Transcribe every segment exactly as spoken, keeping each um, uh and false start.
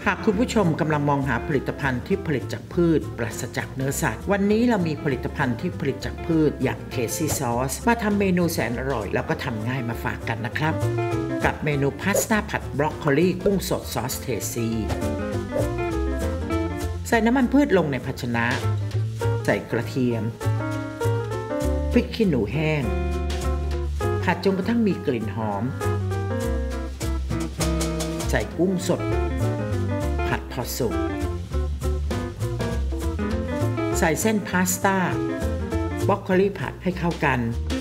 หากคุณผู้ชมกำลังมองหาผลิตภัณฑ์ที่ผลิตจากพืชปราศจากเนื้อสัตว์วันนี้เรามีผลิตภัณฑ์ที่ผลิตจากพืชอย่าง Tasty Sauce มาทำเมนูแสนอร่อยแล้วก็ทำง่ายมาฝากกันนะครับกับเมนูพาสต้าผัดบรอกโคลีกุ้งสดซอสเทซีใส่น้ำมันพืชลงในภาชนะใส่กระเทียมพริกขี้หนูแห้งผัดจนกระทั่งมีกลิ่นหอมใส่กุ้งสดผัดพอสุกใส่เส้นพาสต้าบรอกโคลีผัดให้เข้ากัน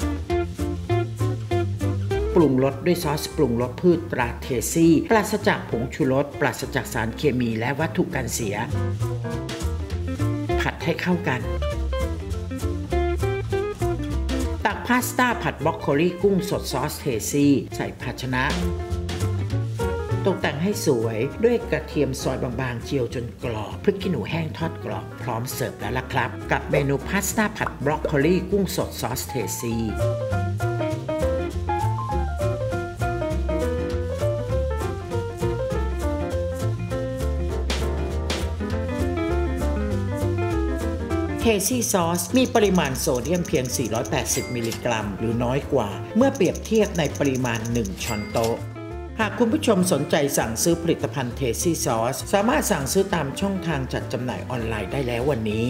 ปรุงรสด้วยซอสปรุงรสพืชตราเทซี่ปราศจากผงชูรสปราศจากสารเคมีและวัตถุกันเสียผัดให้เข้ากันตักพาสต้าผัดบรอกโคลีกุ้งสดซอสเทซี่ใส่ภาชนะตกแต่งให้สวยด้วยกระเทียมซอยบางๆเจียวจนกรอบพริกขี้หนูแห้งทอดกรอบพร้อมเสิร์ฟแล้วล่ะครับกับเมนูพาสต้าผัดบรอกโคลีกุ้งสดซอสเทซีเทซี่ซอสมีปริมาณโซเดียมเพียงสี่ร้อยแปดสิบมิลลิกรัมหรือน้อยกว่าเมื่อเปรียบเทียบในปริมาณหนึ่งช้อนโต๊ะหากคุณผู้ชมสนใจสั่งซื้อผลิตภัณฑ์เทซี่ซอสสามารถสั่งซื้อตามช่องทางจัดจำหน่ายออนไลน์ได้แล้ววันนี้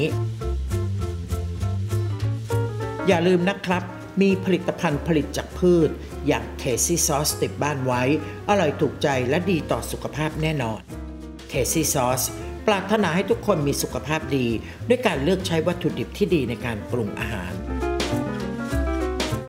อย่าลืมนะครับมีผลิตภัณฑ์ผลิตจากพืชอย่างเทซี่ซอสติดบ้านไว้อร่อยถูกใจและดีต่อสุขภาพแน่นอนเทซี่ซอสปรารถนาให้ทุกคนมีสุขภาพดีด้วยการเลือกใช้วัตถุดิบที่ดีในการปรุงอาหาร